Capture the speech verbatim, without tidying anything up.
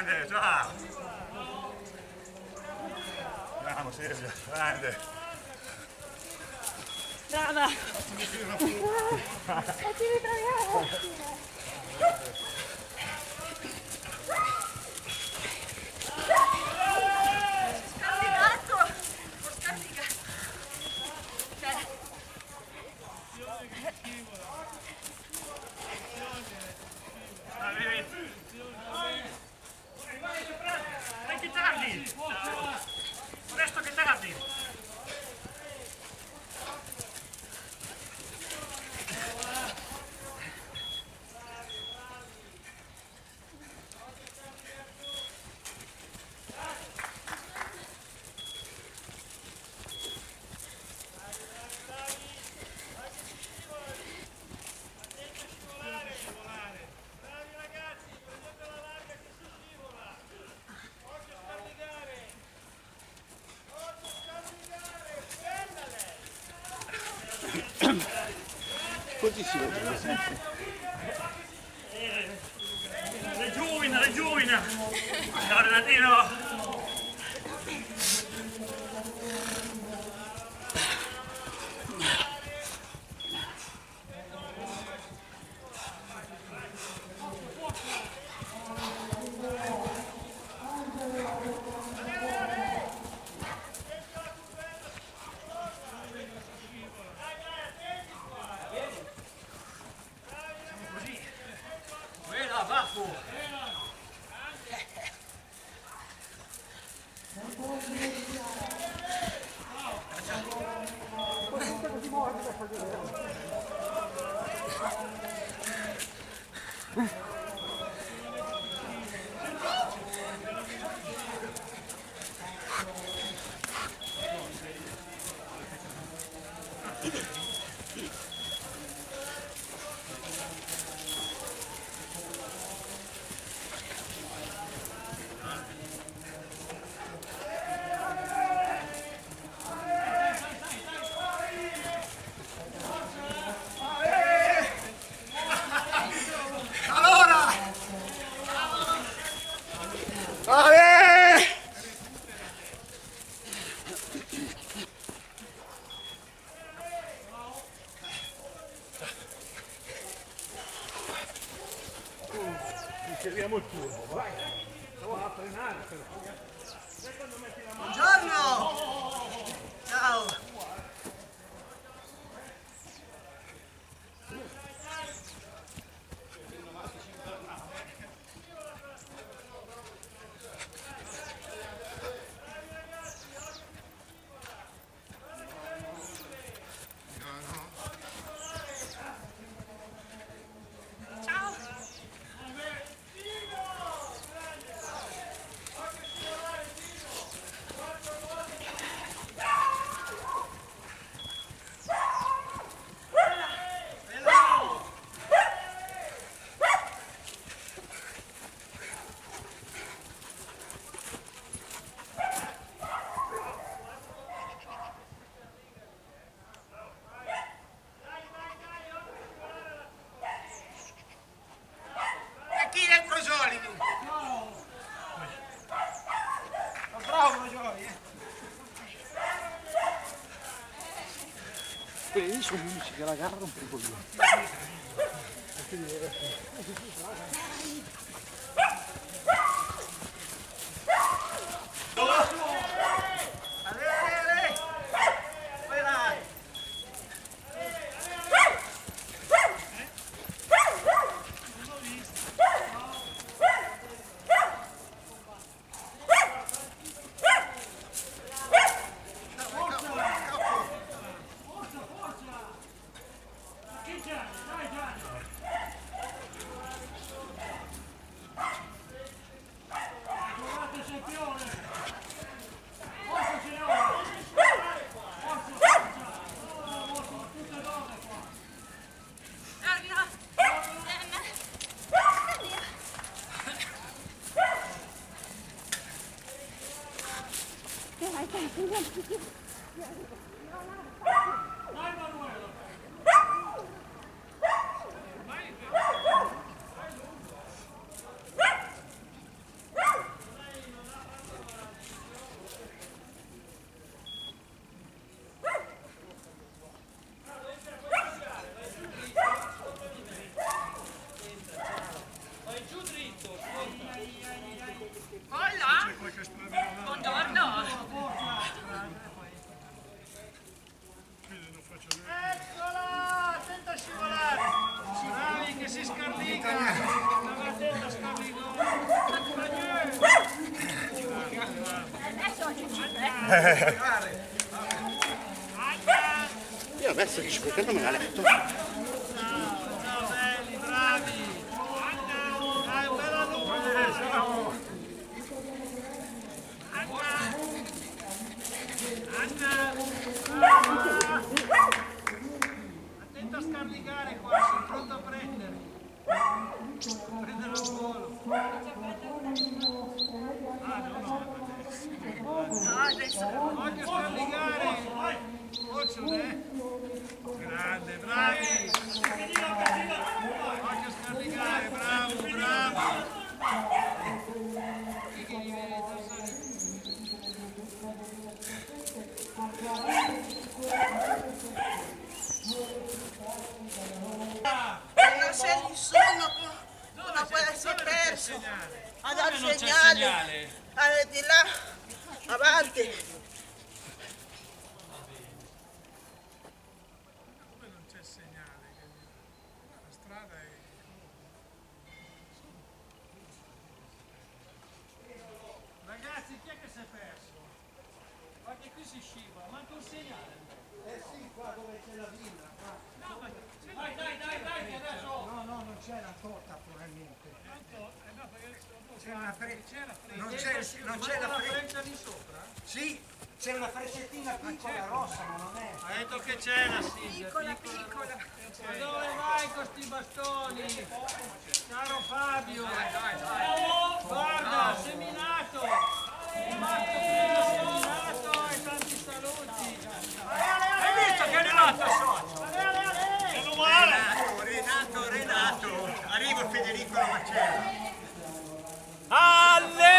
Grande, ciao! Andiamo Silvia, grande! Brava! E ci ritroviamo! Dai che tardi! Presto che tardi! Così si vede sempre. Regiumina, regiumina! Ciao Renatino! Serviamo il turno, vai! Stavo a frenare però. Buongiorno! Ciao! Quelli sono gli unici che la gara non per coglione. Hola! Buongiorno! Eccola! Attenta a scivolare! Bravi che si scarlica! Stava attenta a scarlicare! Io adesso che scuote non me l'ha letto. Ciao belli, bravi! Dai, un bel alunno! Attento a scarlicare qua, sei pronto a prendere. Prendere al volo. Ah, no, no. No, adesso... Voglio scarlicare. Occhio, eh. Grande, bravi. Voglio scarlicare, bravo, bravo. Chi che gli viene da salire? Non c'è nessuno, non può essere perso. A dar segnale. Allora, di là, avanti. Come non c'è segnale? La strada è... Ragazzi, chi è che si è perso? Guarda, qui si scivola, manca un segnale. Eh sì, qua dove c'è la villa. No, ma... Dai, dai, dai, dai, adesso... No, no, non c'è la torta, probabilmente. C'è una freccia, non c'è, non c'è la freccia lì sopra? Sì, c'è una freccettina piccola rossa, ma non è. Ha detto che c'è la Silvia. Piccola, piccola. Ma dove vai con sti bastoni? Caro Fabio. Dai, dai, dai. Guarda, seminato. Rimasto prima seminato e tanti saluti. Hai visto che è arrivato il socio? Renato, Renato, Renato. Arrivo Federico la Macella. Alle!